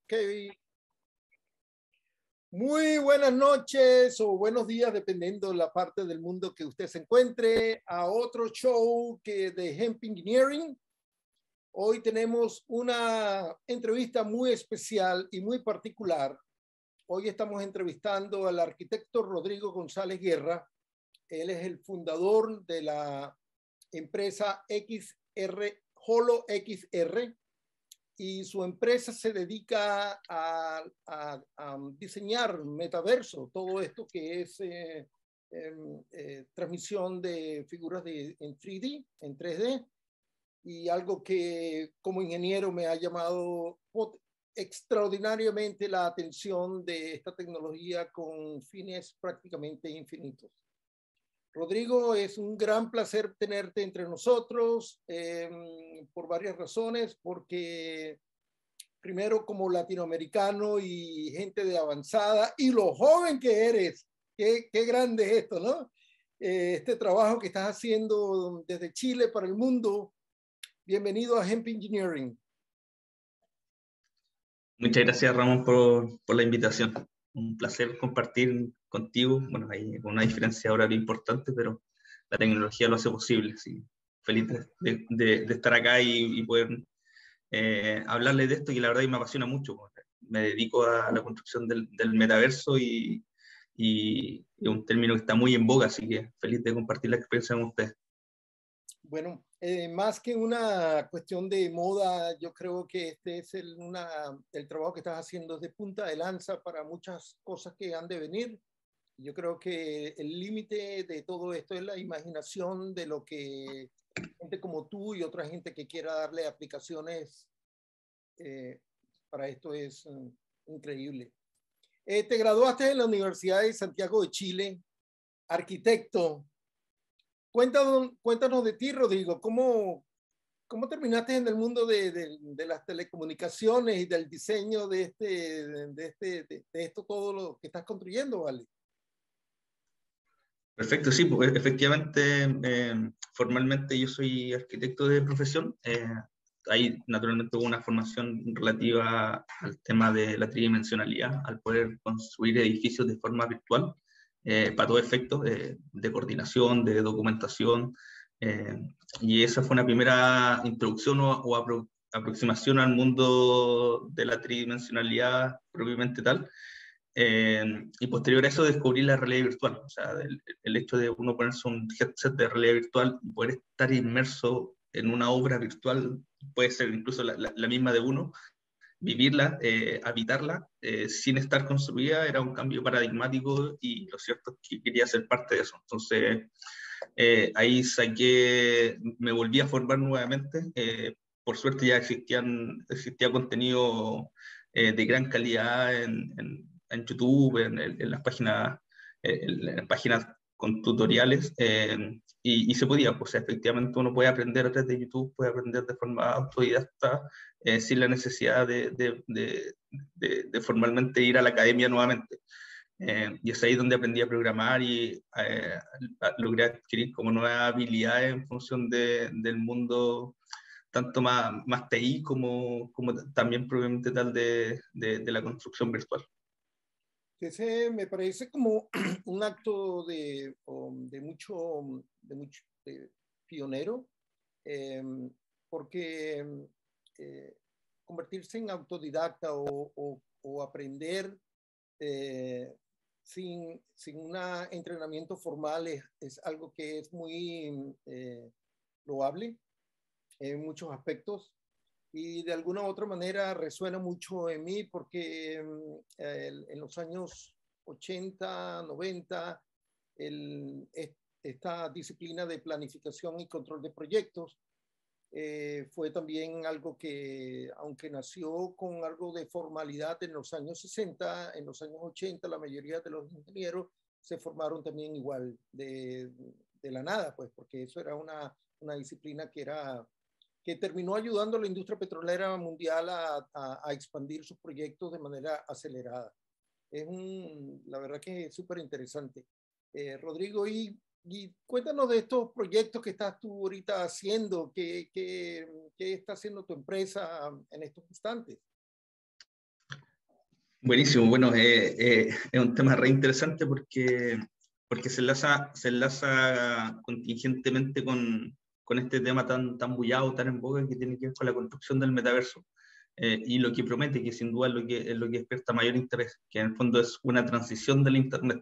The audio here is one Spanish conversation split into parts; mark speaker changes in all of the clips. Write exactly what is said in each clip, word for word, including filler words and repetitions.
Speaker 1: Ok. Muy buenas noches o buenos días, dependiendo de la parte del mundo que usted se encuentre, a otro show que de Hemp Engineering. Hoy tenemos una entrevista muy especial y muy particular. Hoy estamos entrevistando al arquitecto Rodrigo González Guerra. Él es el fundador de la empresa X R, Holo X R, y su empresa se dedica a, a, a diseñar metaverso, todo esto que es eh, eh, eh, transmisión de figuras de, en tres D, en tres D, y algo que como ingeniero me ha llamado extraordinariamente la atención de esta tecnología con fines prácticamente infinitos. Rodrigo, es un gran placer tenerte entre nosotros eh, por varias razones, porque primero como latinoamericano y gente de avanzada y lo joven que eres, qué, qué grande es esto, ¿no? Eh, este trabajo que estás haciendo desde Chile para el mundo. Bienvenido a Hemp Engineering.
Speaker 2: Muchas gracias, Ramón, por, por la invitación. Un placer compartir contigo. Bueno, hay una diferencia horaria importante, pero la tecnología lo hace posible. Sí. Feliz de, de, de estar acá y, y poder eh, hablarle de esto, que la verdad me apasiona mucho. Me dedico a la construcción del, del metaverso y, y es un término que está muy en boga, así que feliz de compartir la experiencia con ustedes.
Speaker 1: Bueno, eh, más que una cuestión de moda, yo creo que este es el, una, el trabajo que estás haciendo es de punta de lanza para muchas cosas que han de venir. Yo creo que el límite de todo esto es la imaginación de lo que gente como tú y otra gente que quiera darle aplicaciones eh, para esto es um, increíble. Eh, te graduaste en la Universidad de Santiago de Chile, arquitecto. Cuéntanos, cuéntanos de ti, Rodrigo. ¿Cómo, cómo terminaste en el mundo de, de, de las telecomunicaciones y del diseño de, este, de, este, de, de esto, todo lo que estás construyendo, ¿vale?
Speaker 2: Perfecto, sí, pues efectivamente, eh, formalmente yo soy arquitecto de profesión. Eh, hay naturalmente una formación relativa al tema de la tridimensionalidad, al poder construir edificios de forma virtual, eh, para todo efecto eh, de coordinación, de documentación. Eh, y esa fue una primera introducción o, o apro aproximación al mundo de la tridimensionalidad propiamente tal. Eh, y posterior a eso descubrí la realidad virtual, o sea, el, el hecho de uno ponerse un headset de realidad virtual y poder estar inmerso en una obra virtual, puede ser incluso la, la, la misma de uno, vivirla, eh, habitarla, eh, sin estar construida, era un cambio paradigmático y lo cierto es que quería ser parte de eso. Entonces, eh, ahí saqué, me volví a formar nuevamente, eh, por suerte ya existían, existía contenido eh, de gran calidad en, en, en YouTube, en, en, las páginas, en, en las páginas con tutoriales, eh, y, y se podía, pues efectivamente uno puede aprender a través de YouTube, puede aprender de forma autodidacta, eh, sin la necesidad de, de, de, de, de formalmente ir a la academia nuevamente. Eh, y es ahí donde aprendí a programar y eh, logré adquirir como nuevas habilidades en función de, del mundo, tanto más, más T I como, como también probablemente tal de, de, de la construcción virtual.
Speaker 1: Ese me parece como un acto de, de mucho, de mucho de pionero, eh, porque eh, convertirse en autodidacta o, o, o aprender eh, sin, sin un entrenamiento formal es, es, algo que es muy eh, loable en muchos aspectos y de alguna u otra manera resuena mucho en mí porque eh, en los años ochenta, noventa, el, esta disciplina de planificación y control de proyectos eh, fue también algo que, aunque nació con algo de formalidad en los años sesenta, en los años ochenta la mayoría de los ingenieros se formaron también igual de, de la nada, pues, porque eso era una, una disciplina que, era, que terminó ayudando a la industria petrolera mundial a, a, a expandir sus proyectos de manera acelerada. Es un, la verdad que es súper interesante. Eh, Rodrigo, y Y cuéntanos de estos proyectos que estás tú ahorita haciendo, ¿qué, qué, qué está haciendo tu empresa en estos instantes?
Speaker 2: Buenísimo, bueno, eh, eh, es un tema re interesante porque, porque se enlaza, se enlaza contingentemente con, con este tema tan, tan bullado, tan en boga, que tiene que ver con la construcción del metaverso. Eh, y lo que promete, que sin duda es lo que, es lo que despierta mayor interés, que en el fondo es una transición del Internet.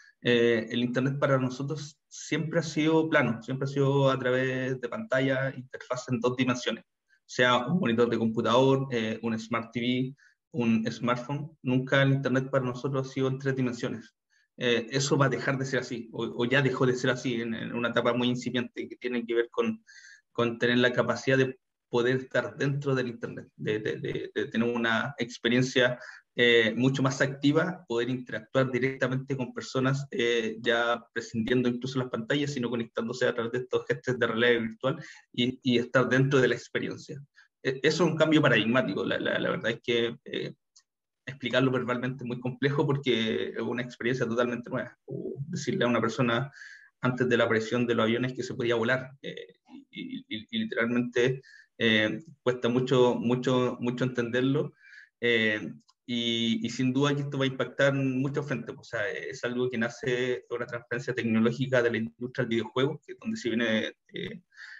Speaker 2: Eh, el Internet para nosotros siempre ha sido plano, siempre ha sido a través de pantalla, interfaz en dos dimensiones, sea un monitor de computador, eh, un Smart T V, un smartphone. Nunca el Internet para nosotros ha sido en tres dimensiones. Eh, eso va a dejar de ser así, o, o ya dejó de ser así en, en, una etapa muy incipiente que tiene que ver con, con tener la capacidad de poder estar dentro del Internet, de, de, de, de tener una experiencia eh, mucho más activa, poder interactuar directamente con personas, eh, ya prescindiendo incluso las pantallas, sino conectándose a través de estos gestos de realidad virtual y, y estar dentro de la experiencia. Eh, eso es un cambio paradigmático, la, la, la verdad es que eh, explicarlo verbalmente es muy complejo porque es una experiencia totalmente nueva. O decirle a una persona antes de la aparición de los aviones que se podía volar, eh, y, y, y, literalmente eh, cuesta mucho, mucho, mucho entenderlo. Eh, y, y, sin duda que esto va a impactar en muchos frentes. O sea, es algo que nace de una transferencia tecnológica de la industria del videojuego, que es donde se viene eh,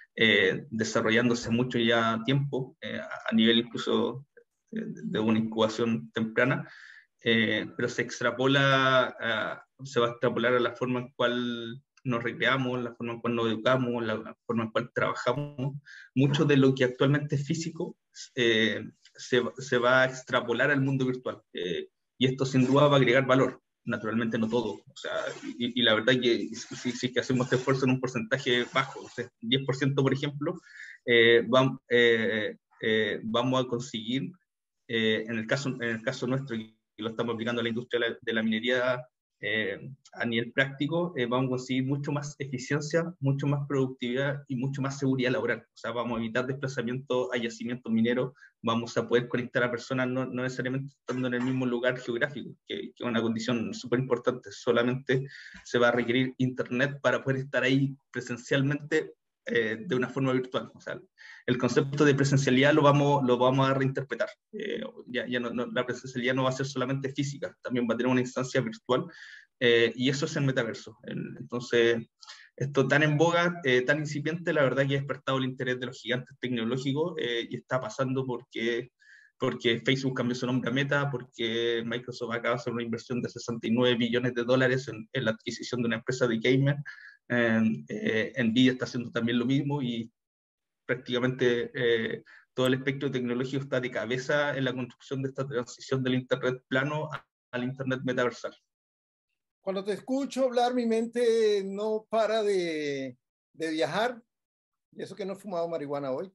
Speaker 2: eh, desarrollándose mucho ya tiempo, eh, a nivel incluso eh, de una incubación temprana, eh, pero se extrapola, a, se va a extrapolar a la forma en cual nos recreamos, la forma en cual nos educamos, la forma en cual trabajamos. Mucho de lo que actualmente es físico eh, se, se, va a extrapolar al mundo virtual. Eh, y esto sin duda va a agregar valor. Naturalmente no todo. O sea, y, y la verdad que si, si que hacemos este esfuerzo en un porcentaje bajo, o sea, diez por ciento por ejemplo, eh, va, eh, eh, vamos a conseguir, eh, en, el caso, en el caso nuestro, y lo estamos aplicando a la industria de la, de la minería, eh, a nivel práctico, eh, vamos a conseguir mucho más eficiencia, mucho más productividad y mucho más seguridad laboral. O sea, vamos a evitar desplazamientos a yacimientos mineros, vamos a poder conectar a personas no, no necesariamente estando en el mismo lugar geográfico, que, que es una condición súper importante. Solamente se va a requerir internet para poder estar ahí presencialmente, eh, de una forma virtual. O sea, el concepto de presencialidad lo vamos, lo vamos a reinterpretar. Eh, ya, ya no, no, la presencialidad no va a ser solamente física, también va a tener una instancia virtual, eh, y eso es el metaverso. Entonces, esto tan en boga, eh, tan incipiente, la verdad que ha despertado el interés de los gigantes tecnológicos, eh, y está pasando porque, porque Facebook cambió su nombre a Meta, porque Microsoft acaba de hacer una inversión de sesenta y nueve billones de dólares en, en la adquisición de una empresa de gamer. Eh, eh, Nvidia está haciendo también lo mismo y prácticamente eh, todo el espectro tecnológico está de cabeza en la construcción de esta transición del Internet plano al Internet metaversal.
Speaker 1: Cuando te escucho hablar, mi mente no para de, de viajar, y eso que no he fumado marihuana hoy.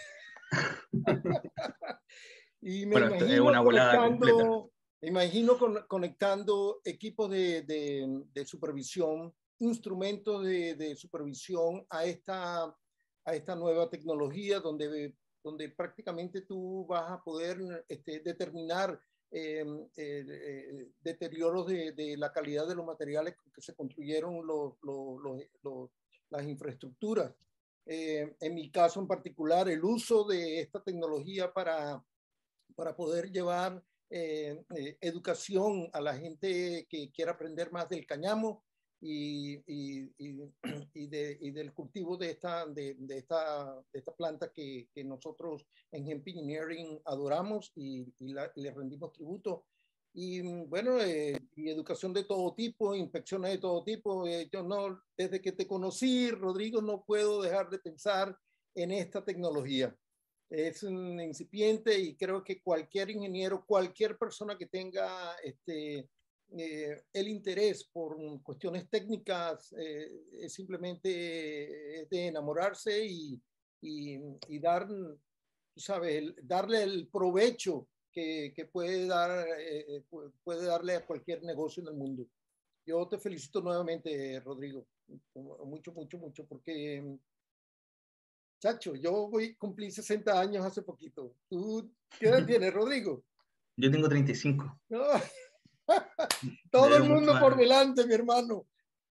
Speaker 1: Y me
Speaker 2: bueno, esto es
Speaker 1: imagino
Speaker 2: una volada completa.
Speaker 1: conectando, me imagino con, conectando equipos de, de, de supervisión, instrumentos de, de supervisión a esta, a esta nueva tecnología donde, donde prácticamente tú vas a poder este, determinar eh, eh, eh, deterioros de, de la calidad de los materiales que se construyeron los, los, los, los, las infraestructuras. Eh, en mi caso en particular, el uso de esta tecnología para, para poder llevar eh, eh, educación a la gente que quiera aprender más del cáñamo y, y, y, y, de, y del cultivo de esta, de, de esta, de esta planta que, que nosotros en Hemp Engineering adoramos y, y, la, y le rendimos tributo. Y bueno, eh, y educación de todo tipo, inspecciones de todo tipo. Eh, yo no, desde que te conocí, Rodrigo, no puedo dejar de pensar en esta tecnología. Es un incipiente y creo que cualquier ingeniero, cualquier persona que tenga este, eh, el interés por cuestiones técnicas, eh, es simplemente de enamorarse y, y, y dar, sabes, el, darle el provecho que, que puede, dar, eh, puede darle a cualquier negocio en el mundo. Yo te felicito nuevamente, Rodrigo, mucho, mucho, mucho, porque, chacho, yo voy, cumplí sesenta años hace poquito. ¿Tú qué edad tienes, Rodrigo?
Speaker 2: Yo tengo treinta y cinco.
Speaker 1: No. Todo el mundo
Speaker 2: más...
Speaker 1: por delante, mi hermano.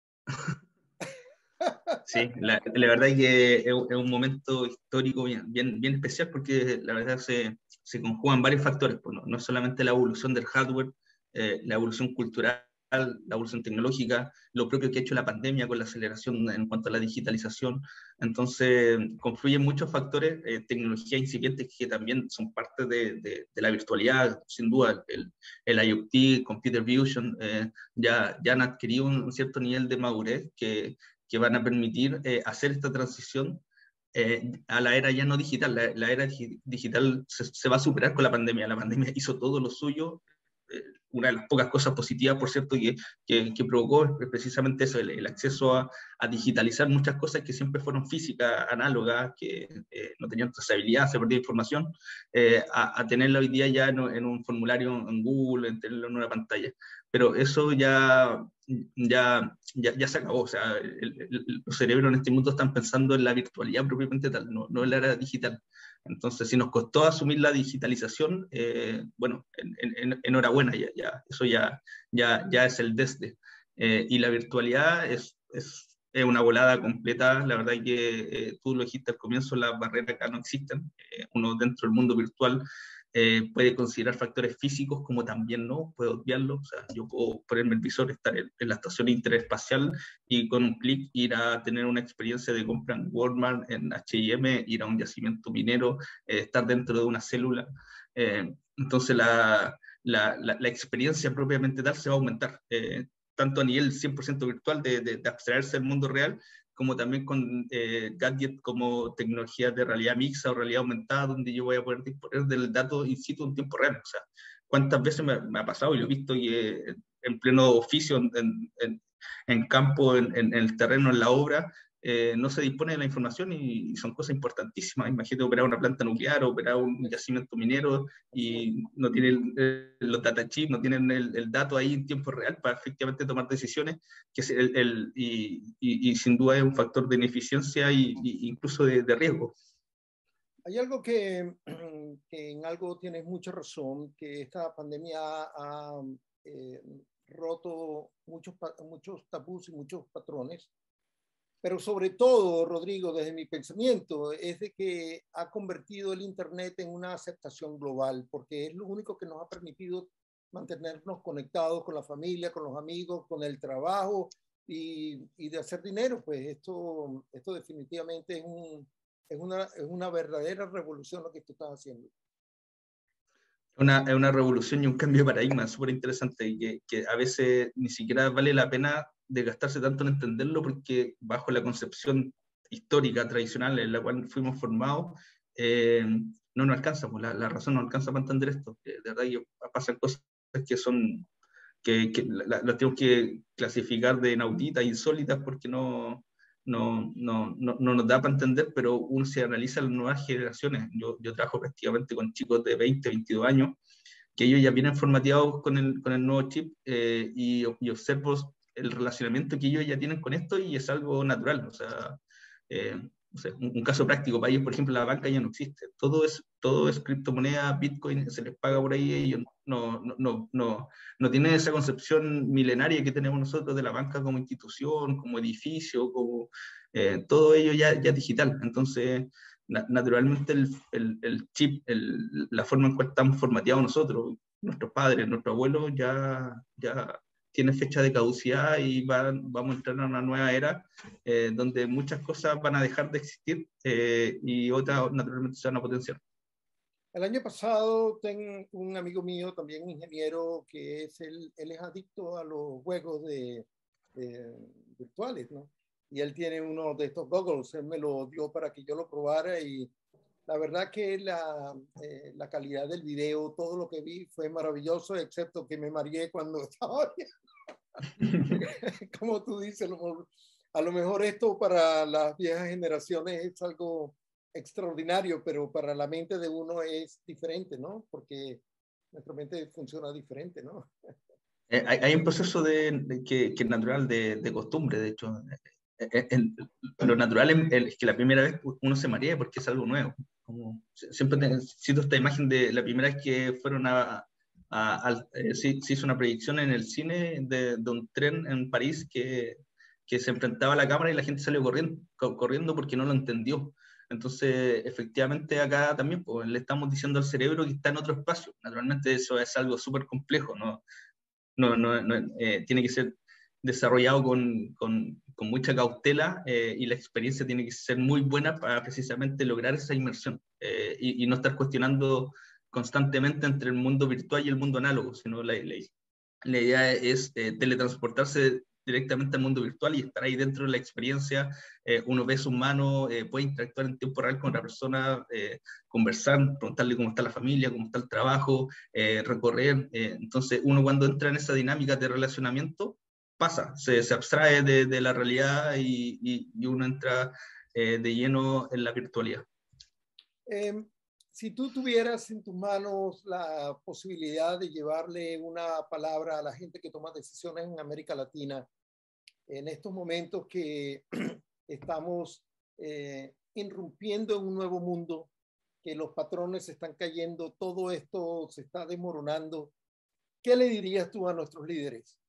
Speaker 2: Sí, la, la verdad es que es, es un momento histórico bien, bien, bien especial porque la verdad se, se conjugan varios factores, pues no, no es solamente la evolución del hardware, eh, la evolución cultural, la evolución tecnológica, lo propio que ha hecho la pandemia con la aceleración en cuanto a la digitalización. Entonces, confluyen muchos factores, eh, tecnologías incipientes que también son parte de, de, de la virtualidad, sin duda. El, el IoT, Computer Vision, eh, ya, ya han adquirido un, un cierto nivel de madurez que, que van a permitir eh, hacer esta transición eh, a la era ya no digital. La, la era digital se, se va a superar con la pandemia. La pandemia hizo todo lo suyo. Eh, una de las pocas cosas positivas, por cierto, que, que, que provocó precisamente eso, el, el acceso a, a digitalizar muchas cosas que siempre fueron físicas, análogas, que eh, no tenían trazabilidad, se perdía información, eh, a, a tenerla hoy día ya en, en un formulario en Google, en tenerlo en una pantalla. Pero eso ya, ya, ya, ya se acabó. O sea, el, el, los cerebros en este mundo están pensando en la virtualidad propiamente tal, no, no en la era digital. Entonces, si nos costó asumir la digitalización, eh, bueno, en, en, enhorabuena, ya, ya, eso ya, ya, ya es el desde. Eh, y la virtualidad es, es, es una volada completa. La verdad es que eh, tú lo dijiste al comienzo, las barreras acá no existen. Eh, uno dentro del mundo virtual eh, puede considerar factores físicos como también no, puede obviarlo. O sea, yo puedo ponerme el visor, estar en, en la estación interespacial y con un clic ir a tener una experiencia de compra en Walmart, en H y M, ir a un yacimiento minero, eh, estar dentro de una célula. Eh, entonces la, la, la, la experiencia propiamente tal se va a aumentar, eh, tanto a nivel cien por ciento virtual de, de, de abstraerse del mundo real, como también con eh, gadgets como tecnologías de realidad mixta o realidad aumentada, donde yo voy a poder disponer del dato in situ en tiempo real. O sea, cuántas veces me, me ha pasado, y lo he visto que en pleno oficio, en, en, en campo, en, en, en el terreno, en la obra, eh, no se dispone de la información y, y son cosas importantísimas. Imagínate operar una planta nuclear, operar un yacimiento minero y no tienen eh, los data chips, no tienen el, el dato ahí en tiempo real para efectivamente tomar decisiones, que es el, el, y, y, y sin duda es un factor de ineficiencia e incluso de, de riesgo.
Speaker 1: Hay algo que, que en algo tienes mucha razón, que esta pandemia ha eh, roto muchos, muchos tabús y muchos patrones, pero sobre todo, Rodrigo, desde mi pensamiento, es de que ha convertido el Internet en una aceptación global, porque es lo único que nos ha permitido mantenernos conectados con la familia, con los amigos, con el trabajo y, y de hacer dinero. Pues esto, esto definitivamente es, un, es, una, es una verdadera revolución lo que tú estás haciendo.
Speaker 2: Una, es una revolución y un cambio de paradigma súper interesante, y que, que a veces ni siquiera vale la pena de gastarse tanto en entenderlo, porque bajo la concepción histórica, tradicional, en la cual fuimos formados, eh, no nos alcanza, pues la, la razón no alcanza para entender esto. De verdad que pasan cosas que son, que, que las la tenemos que clasificar de inauditas, insólitas, porque no, no, no, no, no nos da para entender, pero uno se analiza las nuevas generaciones. Yo, yo trabajo prácticamente con chicos de veinte, veintidós años, que ellos ya vienen formateados con el, con el nuevo chip, eh, y, y observo el relacionamiento que ellos ya tienen con esto y es algo natural. O sea, eh, o sea, un, un caso práctico para ellos, por ejemplo, la banca ya no existe. Todo es, todo es criptomoneda, Bitcoin, se les paga por ahí, ellos no, no, no, no, no tienen esa concepción milenaria que tenemos nosotros de la banca como institución, como edificio, como eh, todo ello ya, ya digital. Entonces, naturalmente el, el, el chip, el, la forma en cual estamos formateados nosotros, nuestros padres, nuestros abuelos, ya, ya tiene fecha de caducidad y van, vamos a entrar a una nueva era, eh, donde muchas cosas van a dejar de existir, eh, y otras naturalmente se van a potenciar.
Speaker 1: El año pasado tengo un amigo mío, también ingeniero, que es él, él es adicto a los juegos de, de virtuales, ¿no? Y él tiene uno de estos goggles, él me lo dio para que yo lo probara y la verdad que la, eh, la calidad del video, todo lo que vi fue maravilloso, excepto que me mareé cuando estaba viendo. Como tú dices, a lo mejor esto para las viejas generaciones es algo extraordinario, pero para la mente de uno es diferente, ¿no? Porque nuestra mente funciona diferente, ¿no?
Speaker 2: Eh, hay, hay un proceso de, de que, que es natural de, de costumbre, de hecho. Eh, eh, lo natural es, es que la primera vez uno se marea porque es algo nuevo. Como, siempre te, cito esta imagen de la primera vez que fueron a, a, a eh, se, se hizo una proyección en el cine de, de un tren en París que, que se enfrentaba a la cámara y la gente salió corriendo, corriendo porque no lo entendió. Entonces, efectivamente, acá también pues, le estamos diciendo al cerebro que está en otro espacio. Naturalmente, eso es algo súper complejo, ¿no? No, no, no, eh, tiene que ser desarrollado con, con, con mucha cautela eh, y la experiencia tiene que ser muy buena para precisamente lograr esa inmersión eh, y, y no estar cuestionando constantemente entre el mundo virtual y el mundo análogo, sino la, la, la idea es eh, teletransportarse directamente al mundo virtual y estar ahí dentro de la experiencia. Eh, uno ve sus manos, eh, puede interactuar en tiempo real con otra persona, eh, conversar, preguntarle cómo está la familia, cómo está el trabajo, eh, recorrer. Eh, entonces, uno cuando entra en esa dinámica de relacionamiento, pasa, se, se abstrae de, de la realidad y, y, y uno entra eh, de lleno en la virtualidad.
Speaker 1: Eh, si tú tuvieras en tus manos la posibilidad de llevarle una palabra a la gente que toma decisiones en América Latina, en estos momentos que estamos eh, irrumpiendo en un nuevo mundo, que los patrones se están cayendo, todo esto se está desmoronando, ¿qué le dirías tú a nuestros líderes?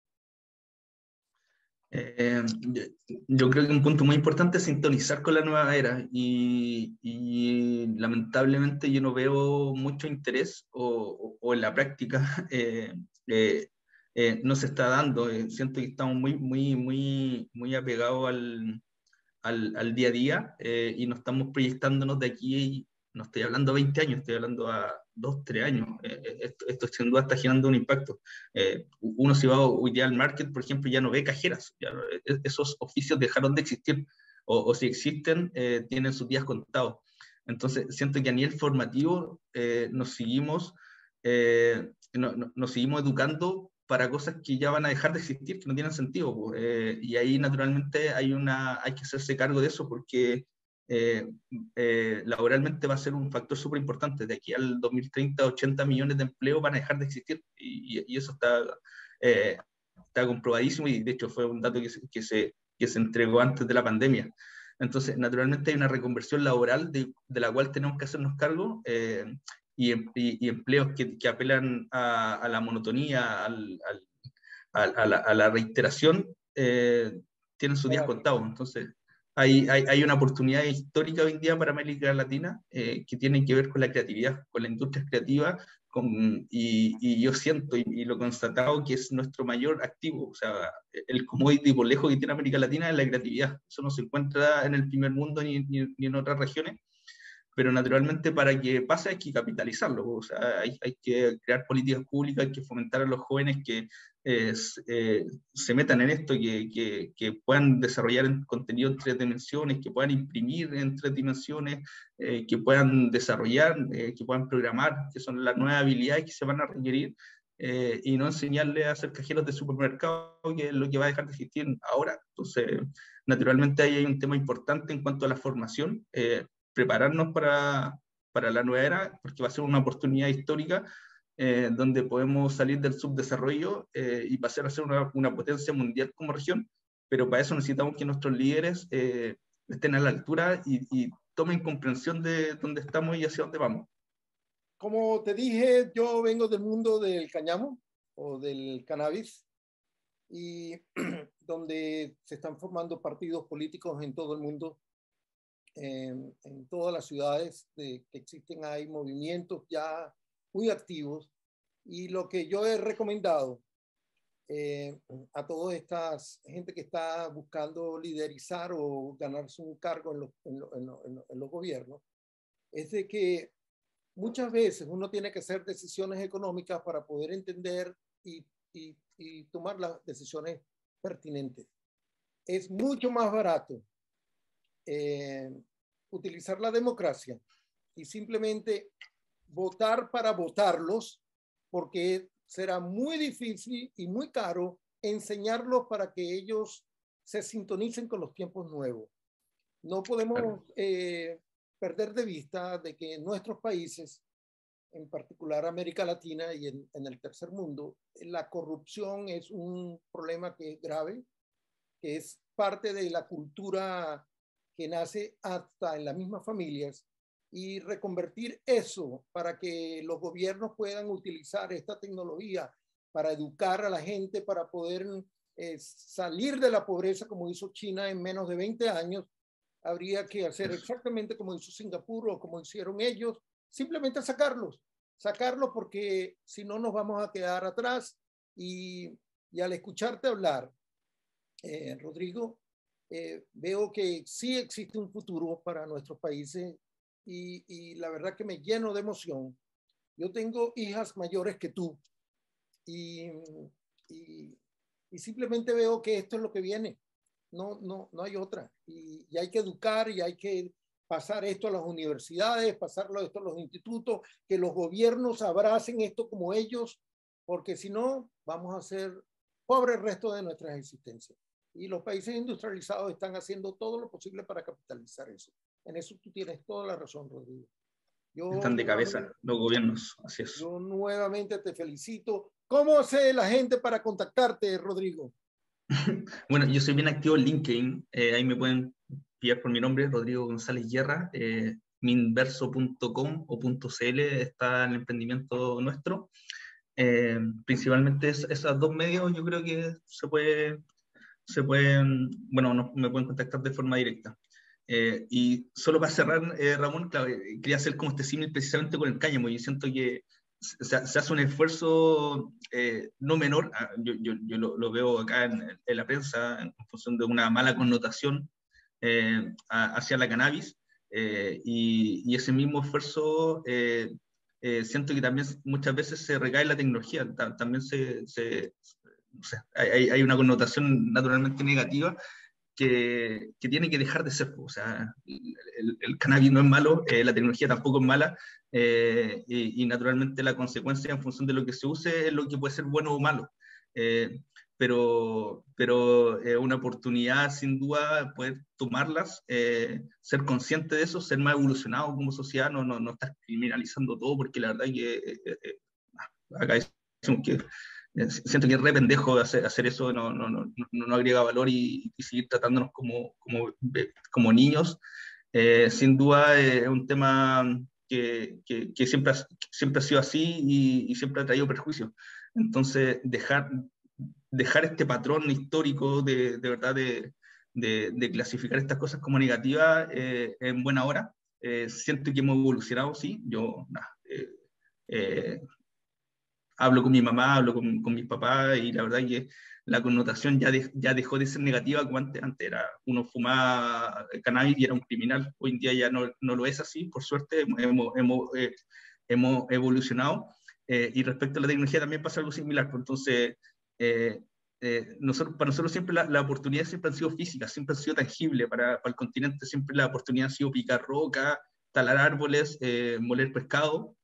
Speaker 2: Eh, yo, yo creo que un punto muy importante es sintonizar con la nueva era y, y lamentablemente yo no veo mucho interés o, o, o en la práctica eh, eh, eh, no se está dando. Eh, siento que estamos muy, muy, muy, muy apegados al, al, al día a día eh, y no estamos proyectándonos de aquí, no estoy hablando a veinte años, estoy hablando a dos, tres años. Eh, esto, esto sin duda está generando un impacto. Eh, uno si va hoy día al market, por ejemplo, ya no ve cajeras, ya, esos oficios dejaron de existir, o, o si existen, eh, tienen sus días contados. Entonces, siento que a nivel formativo eh, nos seguimos, eh, no, no, nos seguimos educando para cosas que ya van a dejar de existir, que no tienen sentido. Pues. Eh, y ahí naturalmente hay, una, hay que hacerse cargo de eso porque eh, eh, laboralmente va a ser un factor súper importante. De aquí al dos mil treinta, ochenta millones de empleos van a dejar de existir y, y, y eso está, eh, está comprobadísimo y de hecho fue un dato que se, que, se, que se entregó antes de la pandemia. Entonces, naturalmente hay una reconversión laboral de, de la cual tenemos que hacernos cargo. Eh, y, y, y, empleos que, que apelan a, a, la monotonía, al, al, a, la, a, la, reiteración, eh, tienen sus días contados. Entonces, hay, hay, hay, una oportunidad histórica hoy en día para América Latina eh, que tiene que ver con la creatividad, con la industria creativa, con, y, y yo siento y, y lo he constatado que es nuestro mayor activo. O sea, el commodity por lejos que tiene América Latina es la creatividad. Eso no se encuentra en el primer mundo ni, ni, ni en otras regiones. Pero naturalmente para que pase hay que capitalizarlo, o sea, hay, hay que crear políticas públicas, hay que fomentar a los jóvenes que eh, eh, se metan en esto, que, que, que puedan desarrollar contenido en tres dimensiones, que puedan imprimir en tres dimensiones, eh, que puedan desarrollar, eh, que puedan programar, que son las nuevas habilidades que se van a requerir, eh, y no enseñarles a ser cajeros de supermercado, que es lo que va a dejar de existir ahora. Entonces, naturalmente ahí hay un tema importante en cuanto a la formación, eh, prepararnos para, para la nueva era, porque va a ser una oportunidad histórica eh, donde podemos salir del subdesarrollo eh, y pasar a ser una, una potencia mundial como región, pero para eso necesitamos que nuestros líderes eh, estén a la altura y, y tomen comprensión de dónde estamos y hacia dónde vamos.
Speaker 1: Como te dije, yo vengo del mundo del cáñamo o del cannabis y donde se están formando partidos políticos en todo el mundo. En, en todas las ciudades de, que existen hay movimientos ya muy activos y lo que yo he recomendado eh, a toda esta gente que está buscando liderizar o ganarse un cargo en, lo, en, lo, en, lo, en, lo, en los gobiernos es de que muchas veces uno tiene que hacer decisiones económicas para poder entender y, y, y tomar las decisiones pertinentes. Es mucho más barato Eh, utilizar la democracia y simplemente votar para votarlos, porque será muy difícil y muy caro enseñarlos para que ellos se sintonicen con los tiempos nuevos. No podemos eh, perder de vista de que en nuestros países, en particular América Latina y en, en el tercer mundo, la corrupción es un problema que es grave, que es parte de la cultura que nace hasta en las mismas familias y reconvertir eso para que los gobiernos puedan utilizar esta tecnología para educar a la gente, para poder eh, salir de la pobreza como hizo China en menos de veinte años, habría que hacer exactamente como hizo Singapur o como hicieron ellos, simplemente sacarlos, sacarlos porque si no nos vamos a quedar atrás. Y, y al escucharte hablar, eh, Rodrigo, eh, veo que sí existe un futuro para nuestros países y, y la verdad que me lleno de emoción. Yo tengo hijas mayores que tú y, y, y simplemente veo que esto es lo que viene. No, no, no hay otra. Y, y hay que educar y hay que pasar esto a las universidades, pasarlo esto a los institutos, que los gobiernos abracen esto como ellos, porque si no, vamos a ser pobres el resto de nuestras existencias. Y los países industrializados están haciendo todo lo posible para capitalizar eso. En eso tú tienes toda la razón, Rodrigo. Yo
Speaker 2: Están de cabeza
Speaker 1: nuevamente,
Speaker 2: los gobiernos, así es.
Speaker 1: yo nuevamente te felicito. ¿Cómo hace la gente para contactarte, Rodrigo?
Speaker 2: Bueno, yo soy bien activo en LinkedIn, eh, ahí me pueden pillar por mi nombre, Rodrigo González Guerra, eh, minverso punto com o .cl está el emprendimiento nuestro. Eh, principalmente es, esos dos medios yo creo que se, puede, se pueden, bueno, no, me pueden contactar de forma directa. Eh, y solo para cerrar, eh, Ramón, claro, eh, quería hacer como este símil precisamente con el cáñamo. Yo siento que se, se hace un esfuerzo eh, no menor, yo, yo, yo lo, lo, veo acá en, en, la prensa, en función de una mala connotación eh, a, hacia la cannabis, eh, y, y, ese mismo esfuerzo eh, eh, siento que también muchas veces se recae en la tecnología, también se, se, o sea, hay, hay una connotación naturalmente negativa que, que tiene que dejar de ser. O sea, el, el cannabis no es malo, eh, la tecnología tampoco es mala, eh, y, y naturalmente la consecuencia en función de lo que se use es lo que puede ser bueno o malo. Eh, pero pero es eh, una oportunidad sin duda poder tomarlas, eh, ser consciente de eso, ser más evolucionado como sociedad, no, no, no estar criminalizando todo, porque la verdad es que eh, eh, acá decimos que siento que es re pendejo hacer, hacer eso, no, no, no, no agrega valor y, y seguir tratándonos como, como, como niños. Eh, sin duda eh, es un tema que, que, que siempre, ha, siempre ha sido así y, y siempre ha traído perjuicios. Entonces, dejar, dejar este patrón histórico de, de verdad de, de, de clasificar estas cosas como negativas eh, en buena hora. Eh, siento que hemos evolucionado, sí. Yo, nah, eh, eh, hablo con mi mamá, hablo con, con mis papás y la verdad es que la connotación ya, de, ya dejó de ser negativa como antes. Antes era, uno fumaba cannabis y era un criminal. Hoy en día ya no, no lo es así, por suerte hemos, hemos, eh, hemos evolucionado. Eh, y respecto a la tecnología también pasa algo similar. Entonces, eh, eh, nosotros, para nosotros siempre la, la oportunidad siempre han sido físicas, siempre han sido tangibles. Para, para el continente siempre la oportunidad ha sido picar roca, talar árboles, eh, moler pescado.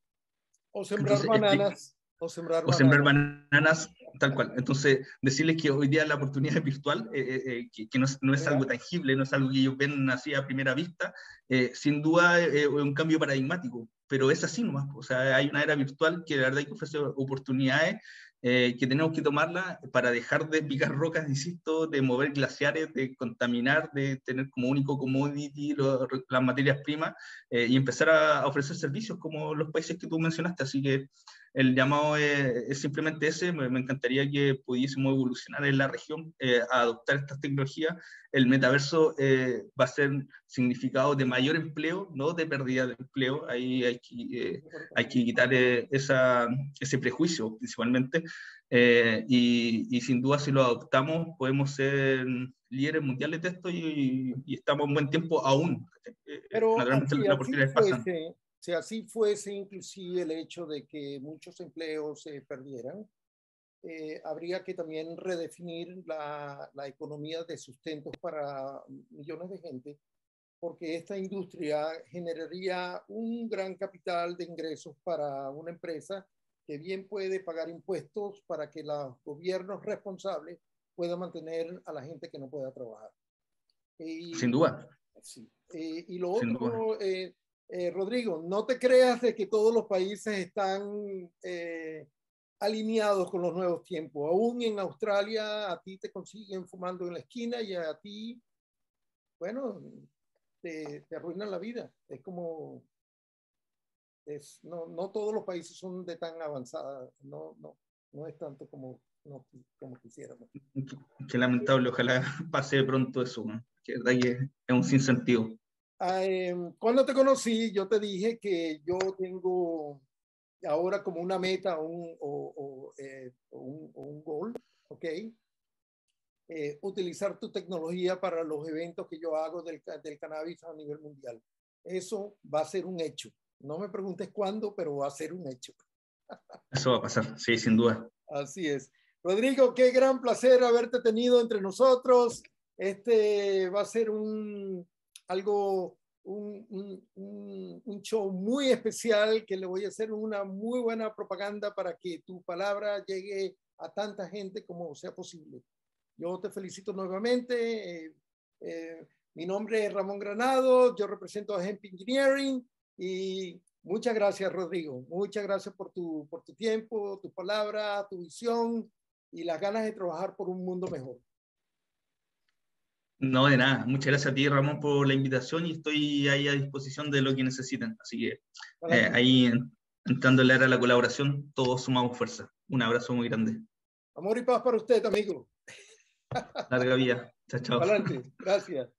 Speaker 1: O sembrar
Speaker 2: Entonces,
Speaker 1: bananas. O sembrar
Speaker 2: o sembrar
Speaker 1: bananas.
Speaker 2: bananas, tal cual. Entonces, decirles que hoy día la oportunidad es virtual, eh, eh, que, que no, es, no es algo tangible, no es algo que ellos ven así a primera vista, eh, sin duda eh, es un cambio paradigmático, pero es así nomás. O sea, hay una era virtual que la verdad que ofrece oportunidades eh, que tenemos que tomarla para dejar de picar rocas, insisto, de mover glaciares, de contaminar, de tener como único commodity lo, las materias primas, eh, y empezar a, a ofrecer servicios como los países que tú mencionaste. Así que el llamado es, es simplemente ese. Me, me encantaría que pudiésemos evolucionar en la región, eh, a adoptar estas tecnologías. El metaverso eh, va a ser significado de mayor empleo, no de pérdida de empleo. Ahí hay que, eh, hay que quitar eh, esa, ese prejuicio principalmente, eh, y, y sin duda si lo adoptamos podemos ser líderes mundiales de esto y, y estamos en buen tiempo aún.
Speaker 1: Pero
Speaker 2: Naturalmente
Speaker 1: si
Speaker 2: las
Speaker 1: así
Speaker 2: oportunidades pasan.
Speaker 1: fuese, si así fuese inclusive el hecho de que muchos empleos se perdieran, eh, habría que también redefinir la, la economía de sustentos para millones de gente, porque esta industria generaría un gran capital de ingresos para una empresa que bien puede pagar impuestos para que los gobiernos responsables puedan mantener a la gente que no pueda trabajar.
Speaker 2: Sin
Speaker 1: Y,
Speaker 2: duda.
Speaker 1: sí. Eh, y lo
Speaker 2: Sin duda.
Speaker 1: otro, eh, eh, Rodrigo, no te creas de que todos los países están eh, alineados con los nuevos tiempos. Aún en Australia a ti te consiguen fumando en la esquina y a ti, bueno, te, te arruinan la vida. Es como, es, no, no todos los países son de tan avanzada, no, no, no es tanto como, no, como quisiéramos.
Speaker 2: Qué lamentable, ojalá pase pronto eso, ¿no? que es verdad que es un sinsentido.
Speaker 1: Eh, cuando te conocí, yo te dije que yo tengo ahora como una meta un, o, o, eh, un, o un goal, ¿ok? Eh, utilizar tu tecnología para los eventos que yo hago del, del cannabis a nivel mundial. Eso va a ser un hecho. No me preguntes cuándo, pero va a ser un hecho.
Speaker 2: Eso va a pasar, sí, sin duda.
Speaker 1: Así es. Rodrigo, qué gran placer haberte tenido entre nosotros. Este va a ser un, algo, un, un, un show muy especial que le voy a hacer una muy buena propaganda para que tu palabra llegue a tanta gente como sea posible. Yo te felicito nuevamente. Eh, eh, mi nombre es Ramón Granado, yo represento a Hemp Engineering y muchas gracias, Rodrigo. Muchas gracias por tu, por tu tiempo, tu palabra, tu visión y las ganas de trabajar por un mundo mejor.
Speaker 2: No, de nada. Muchas gracias a ti, Ramón, por la invitación y estoy ahí a disposición de lo que necesiten. Así que eh, ahí entrando en la era de la colaboración, todos sumamos fuerza. Un abrazo muy grande.
Speaker 1: Amor y paz para usted, amigo.
Speaker 2: Larga vida. Chao, chao.
Speaker 1: Adelante. Gracias.